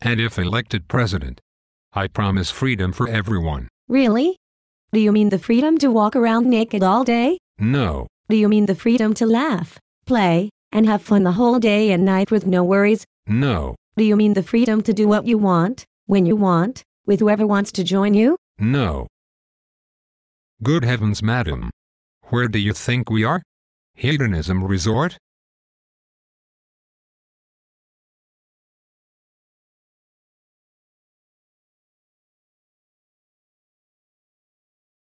And if elected president, I promise freedom for everyone. Really? Do you mean the freedom to walk around naked all day? No. Do you mean the freedom to laugh, play, and have fun the whole day and night with no worries? No. Do you mean the freedom to do what you want, when you want, with whoever wants to join you? No. Good heavens, madam. Where do you think we are? Hedonism Resort?